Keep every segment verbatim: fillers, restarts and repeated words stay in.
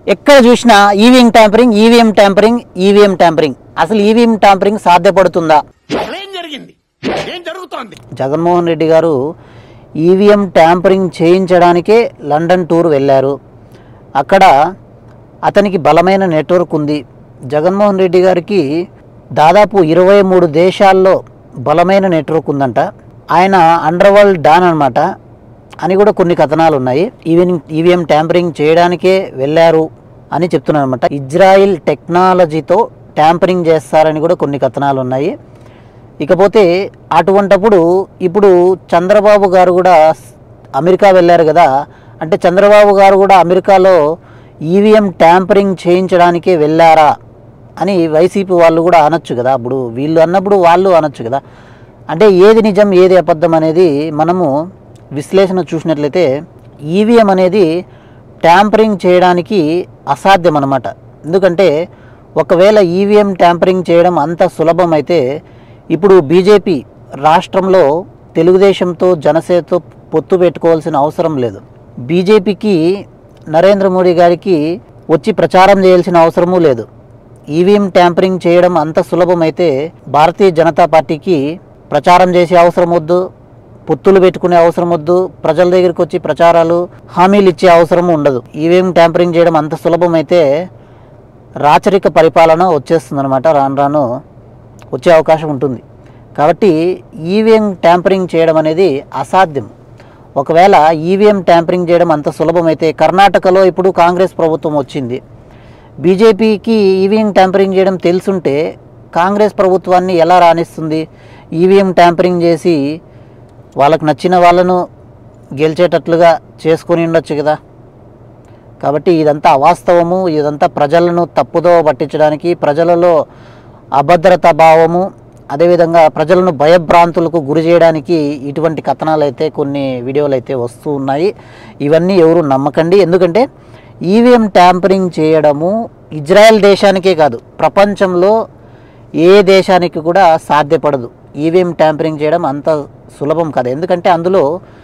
ఎక్కడ చూసినా EVM tampering EVM tampering EVM tampering. అసలు ఈవీఎం ట్యాంపరింగ్ సాధ్యపడుతుందా? జగన్మోహన్ రెడ్డి గారు ఈవీఎం ట్యాంపరింగ్ చేయించడానికే లండన్ టూర్ వెళ్ళారు. అక్కడ అతనికి బలమైన నెట్వర్క్ ఉంది. జగన్మోహన్ రెడ్డి గారికి దాదాపు ఇరవై మూడు దేశాల్లో బలమైన నెట్వర్క్ ఉందంట. ఆయన అండర్ వరల్డ్ డాన్ అనమాట అని కూడా కొన్ని కథనాలు ఉన్నాయి. ఈవెన్ ఈవీఎం ట్యాంపరింగ్ చేయడానికే వెళ్ళారు అని చెప్తున్నారు అనమాట. ఇజ్రాయిల్ టెక్నాలజీతో ట్యాంపరింగ్ చేస్తారని కూడా కొన్ని కథనాలు ఉన్నాయి. ఇకపోతే అటువంటప్పుడు ఇప్పుడు చంద్రబాబు గారు కూడా అమెరికా వెళ్ళారు కదా, అంటే చంద్రబాబు గారు కూడా అమెరికాలో ఈవీఎం ట్యాంపరింగ్ చేయించడానికే వెళ్ళారా అని వైసీపీ వాళ్ళు కూడా అనొచ్చు కదా. అప్పుడు వీళ్ళు అన్నప్పుడు వాళ్ళు అనొచ్చు కదా. అంటే ఏది నిజం ఏది అబద్ధం అనేది మనము విశ్లేషణ చూసినట్లయితే ఈవీఎం అనేది ట్యాంపరింగ్ చేయడానికి అసాధ్యం అన్నమాట. ఎందుకంటే ఒకవేళ ఈవీఎం ట్యాంపరింగ్ చేయడం అంత సులభం అయితే ఇప్పుడు బీజేపీ రాష్ట్రంలో తెలుగుదేశంతో జనసేనతో పొత్తు పెట్టుకోవాల్సిన అవసరం లేదు. బీజేపీకి నరేంద్ర మోడీ గారికి వచ్చి ప్రచారం చేయాల్సిన అవసరమూ లేదు. ఈవీఎం ట్యాంపరింగ్ చేయడం అంత సులభమైతే భారతీయ జనతా పార్టీకి ప్రచారం చేసే అవసరం వద్దు, పొత్తులు పెట్టుకునే అవసరం వద్దు, ప్రజల దగ్గరికి వచ్చి ప్రచారాలు హామీలు ఇచ్చే అవసరం ఉండదు. ఈవీఎం ట్యాంపరింగ్ చేయడం అంత సులభమైతే రాచరిక పరిపాలన వచ్చేస్తుంది అనమాట. రాను రాను వచ్చే అవకాశం ఉంటుంది. కాబట్టి ఈవీఎం ట్యాంపరింగ్ చేయడం అనేది అసాధ్యం. ఒకవేళ ఈవీఎం ట్యాంపరింగ్ చేయడం అంత సులభమైతే కర్ణాటకలో ఇప్పుడు కాంగ్రెస్ ప్రభుత్వం వచ్చింది. బీజేపీకి ఈవీఎం ట్యాంపరింగ్ చేయడం తెలుసుంటే కాంగ్రెస్ ప్రభుత్వాన్ని ఎలా రాణిస్తుంది? ఈవీఎం ట్యాంపరింగ్ చేసి వాళ్ళకు నచ్చిన వాళ్ళను గెలిచేటట్లుగా చేసుకొని ఉండొచ్చు కదా. కాబట్టి ఇదంతా అవాస్తవము. ఇదంతా ప్రజలను తప్పుదోవ పట్టించడానికి, ప్రజలలో అభద్రతా భావము, అదేవిధంగా ప్రజలను భయభ్రాంతులకు గురి చేయడానికి ఇటువంటి కథనాలు అయితే కొన్ని వీడియోలు అయితే వస్తూ ఉన్నాయి. ఇవన్నీ ఎవరు నమ్మకండి. ఎందుకంటే ఈవీఎం ట్యాంపరింగ్ చేయడము ఇజ్రాయెల్ దేశానికే కాదు, ప్రపంచంలో ఏ దేశానికి కూడా సాధ్యపడదు. ఈవీఎం ట్యాంపరింగ్ చేయడం అంత సులభం కాదు. ఎందుకంటే అందులో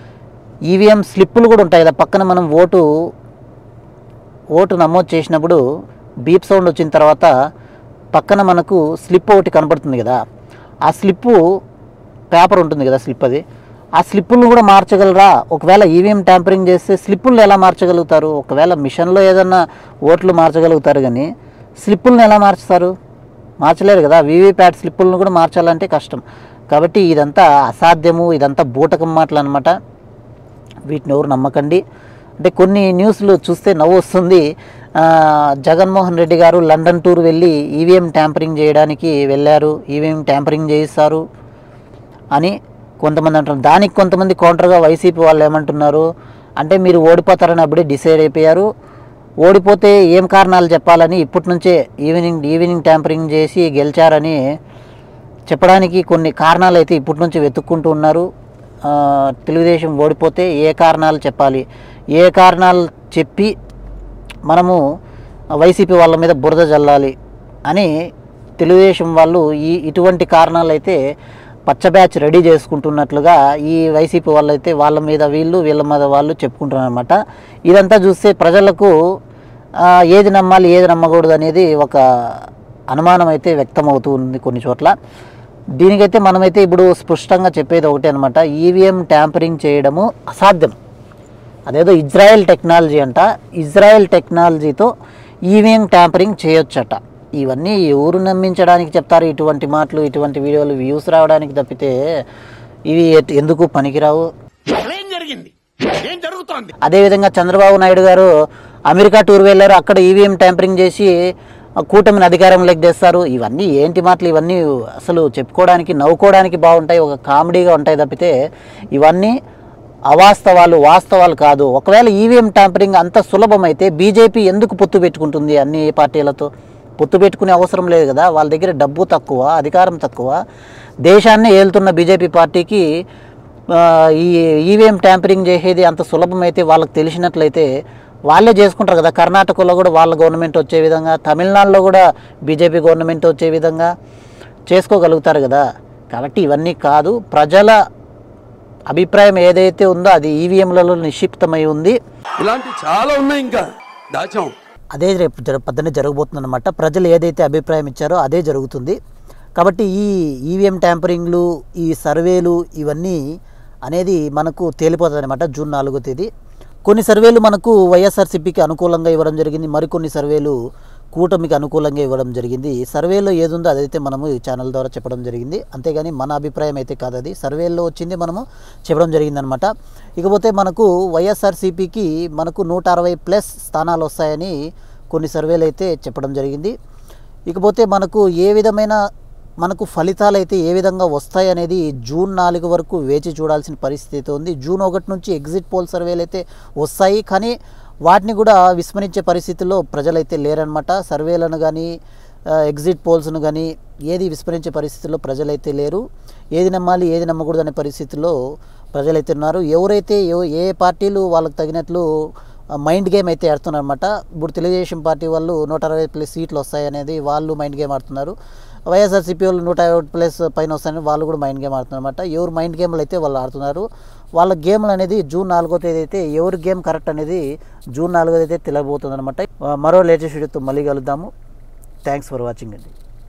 ఈవీఎం స్లిప్పులు కూడా ఉంటాయి కదా. పక్కన మనం ఓటు ఓటు నమోదు చేసినప్పుడు బీప్ సౌండ్ వచ్చిన తర్వాత పక్కన మనకు స్లిప్ ఒకటి కనపడుతుంది కదా. ఆ స్లిప్పు పేపర్ ఉంటుంది కదా, స్లిప్ అది. ఆ స్లిప్పులను కూడా మార్చగలరా? ఒకవేళ ఈవీఎం ట్యాంపరింగ్ చేస్తే స్లిప్పులను ఎలా మార్చగలుగుతారు? ఒకవేళ మిషన్లో ఏదన్నా ఓట్లు మార్చగలుగుతారు కానీ స్లిప్పులను ఎలా మార్చుతారు? మార్చలేరు కదా. వీవీప్యాట్ స్లిప్పులను కూడా మార్చాలంటే కష్టం. కాబట్టి ఇదంతా అసాధ్యము, ఇదంతా బూటకం మాటలు అనమాట. వీటిని ఎవరు నమ్మకండి. అంటే కొన్ని న్యూస్లు చూస్తే నవ్వు వస్తుంది. జగన్మోహన్ రెడ్డి గారు లండన్ టూర్ వెళ్ళి ఈవీఎం ట్యాంపరింగ్ చేయడానికి వెళ్ళారు, ఈవీఎం ట్యాంపరింగ్ చేయిస్తారు అని కొంతమంది అంటారు. దానికి కొంతమంది కౌంటర్గా వైసీపీ వాళ్ళు ఏమంటున్నారు అంటే, మీరు ఓడిపోతారని అప్పుడే డిసైడ్ అయిపోయారు, ఓడిపోతే ఏం కారణాలు చెప్పాలని ఇప్పటి నుంచే ఈవినింగ్ ఈవినింగ్ ట్యాంపరింగ్ చేసి గెలిచారని చెప్పడానికి కొన్ని కారణాలు అయితే ఇప్పటి నుంచి వెతుక్కుంటూ ఉన్నారు. తెలుగుదేశం ఓడిపోతే ఏ కారణాలు చెప్పాలి, ఏ కారణాలు చెప్పి మనము వైసీపీ వాళ్ళ మీద బురద జల్లాలి అని తెలుగుదేశం వాళ్ళు ఈ ఇటువంటి కారణాలు అయితే పచ్చ బ్యాచ్ రెడీ చేసుకుంటున్నట్లుగా ఈ వైసీపీ వాళ్ళు అయితే వాళ్ళ మీద వీళ్ళు వీళ్ళ మీద వాళ్ళు చెప్పుకుంటున్నారు అనమాట. ఇదంతా చూస్తే ప్రజలకు ఏది నమ్మాలి ఏది నమ్మకూడదు అనేది ఒక అనుమానం అయితే వ్యక్తమవుతూ ఉంది కొన్ని చోట్ల. దీనికైతే మనమైతే ఇప్పుడు స్పష్టంగా చెప్పేది ఒకటే అనమాట, ఈవీఎం ట్యాంపరింగ్ చేయడము అసాధ్యం. అదేదో ఇజ్రాయెల్ టెక్నాలజీ అంట, ఇజ్రాయెల్ టెక్నాలజీతో ఈవీఎం ట్యాంపరింగ్ చేయొచ్చట. ఇవన్నీ ఎవరు నమ్మించడానికి చెప్తారు ఇటువంటి మాటలు, ఇటువంటి వీడియోలు వ్యూస్ రావడానికి తప్పితే ఇవి ఎందుకు పనికిరావు. అదేవిధంగా చంద్రబాబు నాయుడు గారు అమెరికా టూర్ వెళ్ళారు, అక్కడ ఈవీఎం ట్యాంపరింగ్ చేసి కూటమిని అధికారంలోకి తెస్తారు. ఇవన్నీ ఏంటి మాటలు? ఇవన్నీ అసలు చెప్పుకోవడానికి నవ్వుకోవడానికి బాగుంటాయి, ఒక కామెడీగా ఉంటాయి తప్పితే ఇవన్నీ అవాస్తవాలు, వాస్తవాలు కాదు. ఒకవేళ ఈవీఎం ట్యాంపరింగ్ అంత సులభమైతే బీజేపీ ఎందుకు పొత్తు పెట్టుకుంటుంది? అన్ని పార్టీలతో పొత్తు పెట్టుకునే అవసరం లేదు కదా. వాళ్ళ దగ్గర డబ్బు తక్కువ, అధికారం తక్కువ. దేశాన్ని ఏలుతున్న బీజేపీ పార్టీకి ఈ ఈవీఎం ట్యాంపరింగ్ చేసేది అంత సులభమైతే వాళ్ళకి తెలిసినట్లయితే వాళ్ళే చేసుకుంటారు కదా. కర్ణాటకలో కూడా వాళ్ళ గవర్నమెంట్ వచ్చే విధంగా, తమిళనాడులో కూడా బీజేపీ గవర్నమెంట్ వచ్చే విధంగా చేసుకోగలుగుతారు కదా. కాబట్టి ఇవన్నీ కాదు, ప్రజల అభిప్రాయం ఏదైతే ఉందో అది ఈవీఎంలలో నిక్షిప్తమై ఉంది. ఇలాంటి చాలా ఉన్నాయి, ఇంకా దాచాం. అదే రేపు జర పొద్దున్నే జరగబోతుందన్నమాట. ప్రజలు ఏదైతే అభిప్రాయం ఇచ్చారో అదే జరుగుతుంది. కాబట్టి ఈ ఈవీఎం ట్యాంపరింగ్లు, ఈ సర్వేలు ఇవన్నీ అనేది మనకు తేలిపోతుంది అనమాట జూన్ నాలుగో తేదీ. కొన్ని సర్వేలు మనకు వైఎస్ఆర్సీపీకి అనుకూలంగా ఇవ్వడం జరిగింది, మరికొన్ని సర్వేలు కూటమికి అనుకూలంగా ఇవ్వడం జరిగింది. సర్వేలో ఏది ఉందో అదైతే మనము ఈ ఛానల్ ద్వారా చెప్పడం జరిగింది, అంతేగాని మన అభిప్రాయం అయితే కాదు, అది సర్వేల్లో వచ్చింది మనము చెప్పడం జరిగిందనమాట. ఇకపోతే మనకు వైఎస్ఆర్సీపీకి మనకు నూట అరవై ప్లస్ స్థానాలు వస్తాయని కొన్ని సర్వేలు అయితే చెప్పడం జరిగింది. ఇకపోతే మనకు ఏ విధమైన మనకు ఫలితాలు అయితే ఏ విధంగా వస్తాయి అనేది జూన్ నాలుగు వరకు వేచి చూడాల్సిన పరిస్థితి ఉంది. జూన్ ఒకటి నుంచి ఎగ్జిట్ పోల్ సర్వేలు అయితే వస్తాయి, కానీ వాటిని కూడా విస్మరించే పరిస్థితుల్లో ప్రజలైతే లేరనమాట. సర్వేలను కానీ ఎగ్జిట్ పోల్స్ను కానీ ఏది విస్మరించే పరిస్థితుల్లో ప్రజలైతే లేరు. ఏది నమ్మాలి ఏది నమ్మకూడదు అనే పరిస్థితుల్లో ప్రజలైతే ఉన్నారు. ఎవరైతే ఏ పార్టీలు వాళ్ళకి తగినట్లు మైండ్ గేమ్ అయితే ఆడుతున్నారన్నమాట. ఇప్పుడు తెలుగుదేశం పార్టీ వాళ్ళు నూట అరవై ప్లస్ సీట్లు వస్తాయనేది వాళ్ళు మైండ్ గేమ్ ఆడుతున్నారు. వైఎస్ఆర్సీపీ వాళ్ళు నూట యాభై ప్లస్ పైన వస్తాయని వాళ్ళు కూడా మైండ్ గేమ్ ఆడుతున్నారు అనమాట. ఎవరు మైండ్ గేమ్లు అయితే వాళ్ళు ఆడుతున్నారు. వాళ్ళ గేమ్లు అనేది జూన్ నాలుగో తేదీ అయితే ఎవరి గేమ్ కరెక్ట్ అనేది జూన్ నాలుగో తేదీ తెలియబోతుంది అనమాట. మరో లేటెస్ట్ వీడియోతో మళ్ళీ కలుద్దాము. థ్యాంక్స్ ఫర్ వాచింగ్ అండి.